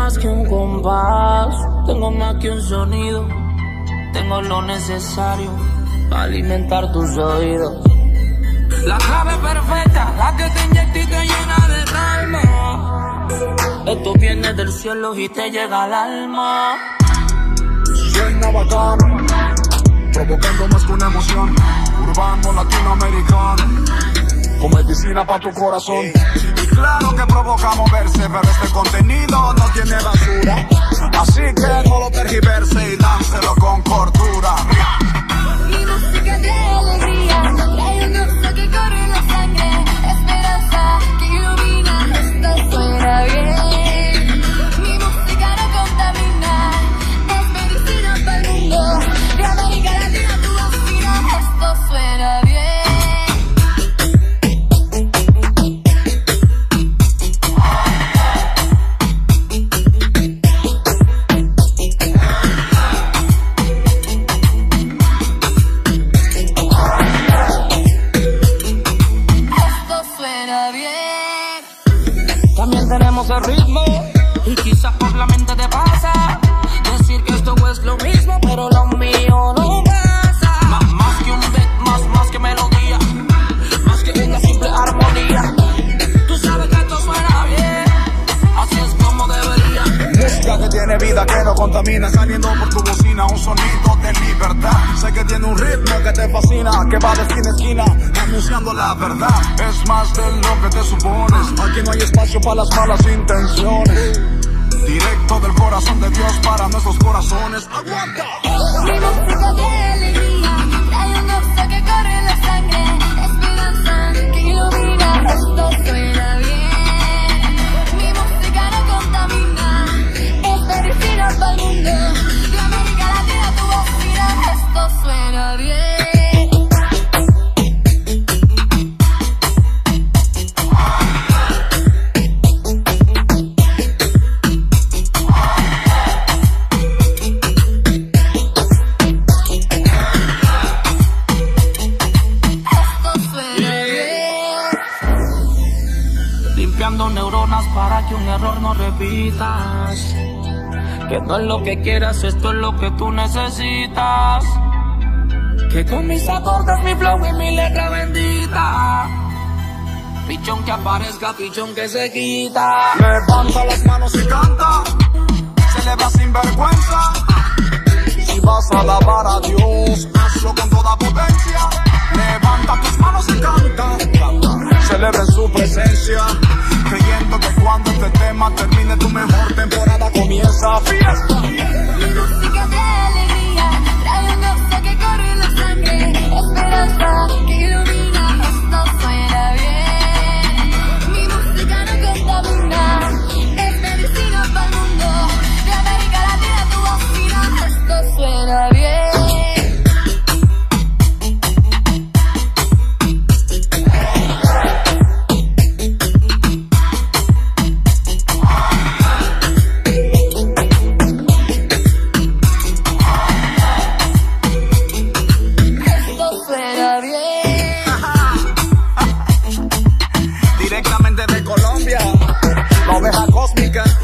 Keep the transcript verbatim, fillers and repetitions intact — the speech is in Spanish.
más que un compás, tengo más que un sonido, tengo lo necesario para alimentar tus oídos. La clave perfecta, la que te inyecta y te llena de calma. Esto viene del cielo y te llega al alma. Suena bacán, provocando más que una emoción. Urbano latinoamericano, con medicina para tu corazón. Y claro que provoca moverse, pero este contenido no tiene basura. Así que no lo tergiverse y dánselo con cordura. Mi música de alegría, trae un gozo que corre en la sangre, esperanza que ilumina, esto suena bien. Mi música no contamina, es medicina para el mundo. De América Latina tu vecina, esto suena bien. Tenemos el ritmo y quizás por la mente te pasa decir que esto es lo mismo, pero lo mío no pasa. Más, más que un beat, más, más que melodía, más que una simple armonía. Tú sabes que esto suena bien, así es como debería. Música que tiene vida, que no contamina, saliendo por tu bocina, un sonido de libertad. Sé que tiene un ritmo que te fascina, que va de esquina a esquina, anunciando la verdad. Es más de lo que te supones, aquí no hay espacio para las malas intenciones. Directo del corazón de Dios para nuestros corazones. ¡Aguanta! Mi música de alegría, trae un gozo que corre en la sangre, esperanza que ilumina, esto suena bien. Mi música no contamina, es medicina para el mundo. De América Latina tu vecina, esto suena bien. Limpiando neuronas para que un error no repitas. Que no es lo que quieras, esto es lo que tú necesitas. Que con mis acordes, mi flow y mi letra bendita. Pichón que aparezca, pichón que se quita. Levanta las manos y canta, celebra sin vergüenza. Si vas a alabar a Dios, hazlo con toda potencia. Levanta tus manos y canta, celebra en su presencia, creyendo que cuando este tema termine tu mejor temporada comienza fiesta. Mi música de alegría, trae un gozo que corre en la sangre, esperanza que ilumina, esto suena bien. Mi música no contamina, es medicina para el mundo. De América Latina tu vecina, esto suena bien. Directamente de Colombia, la oveja cósmica.